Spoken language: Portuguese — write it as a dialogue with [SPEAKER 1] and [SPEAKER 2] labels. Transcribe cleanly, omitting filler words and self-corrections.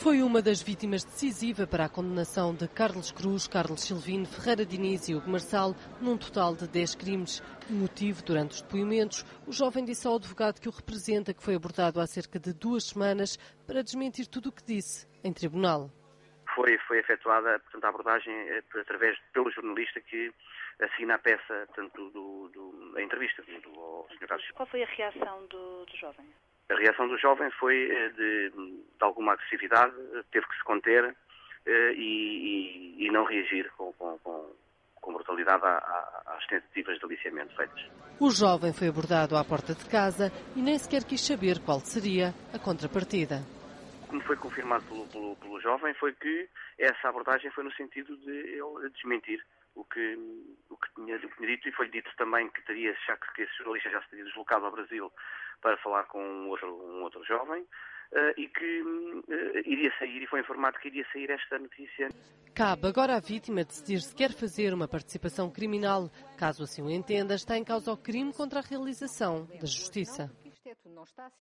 [SPEAKER 1] Foi uma das vítimas decisiva para a condenação de Carlos Cruz, Carlos Silvino, Ferreira Diniz e Hugo Marçal, num total de 10 crimes. O motivo, durante os depoimentos, o jovem disse ao advogado que o representa que foi abordado há cerca de 2 semanas para desmentir tudo o que disse em tribunal.
[SPEAKER 2] Foi efetuada, portanto, a abordagem pelo jornalista que assina a peça, portanto, a entrevista ao Sr. Carlos.
[SPEAKER 3] Qual foi a reação do jovem?
[SPEAKER 2] A reação do jovem foi de alguma agressividade, teve que se conter e não reagir com brutalidade às tentativas de aliciamento feitas.
[SPEAKER 1] O jovem foi abordado à porta de casa e nem sequer quis saber qual seria a contrapartida.
[SPEAKER 2] Como foi confirmado pelo jovem, foi que essa abordagem foi no sentido de ele desmentir o que tinha dito, e foi-lhe dito também que esse jornalista já se teria deslocado ao Brasil para falar com um outro jovem e que iria sair, e foi informado que iria sair esta notícia.
[SPEAKER 1] Cabe agora à vítima decidir se quer fazer uma participação criminal. Caso assim o entenda, está em causa o crime contra a realização da justiça.